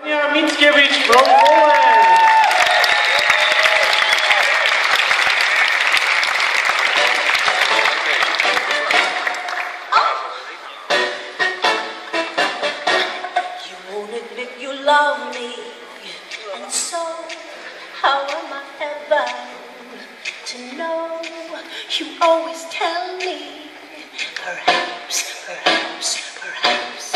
Hanna Mickiewicz from Poland. You won't admit you love me, and so how am I ever to know? You always tell me, perhaps, perhaps, perhaps.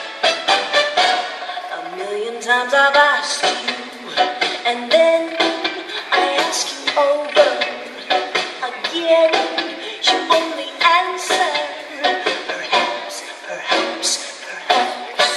A million times I've asked you, and then I ask you over again. You only answer, perhaps, perhaps, perhaps.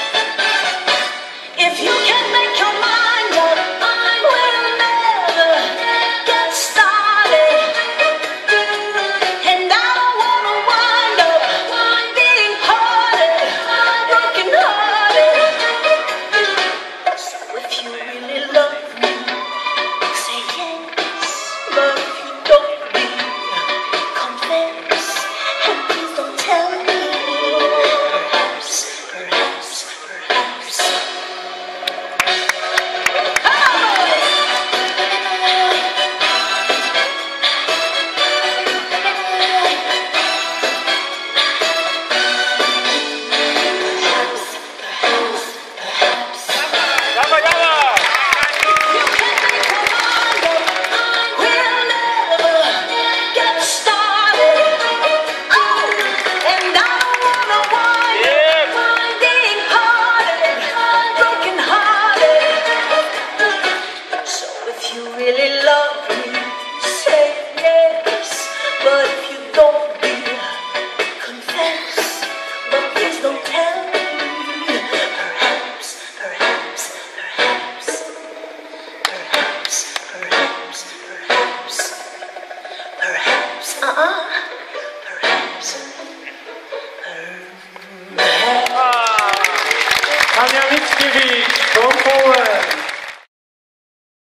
If you can make your mind up, I will never get started. And I don't wanna wind up being hearted, broken hearted. So if you really love me, say yes. But if you don't, confess. And please don't tell me, perhaps, perhaps, perhaps. Really love me, say yes. But if you don't, confess. But please don't tell me, perhaps, perhaps, perhaps, perhaps, perhaps, perhaps, perhaps, perhaps, Hanna Mickiewicz from Poland.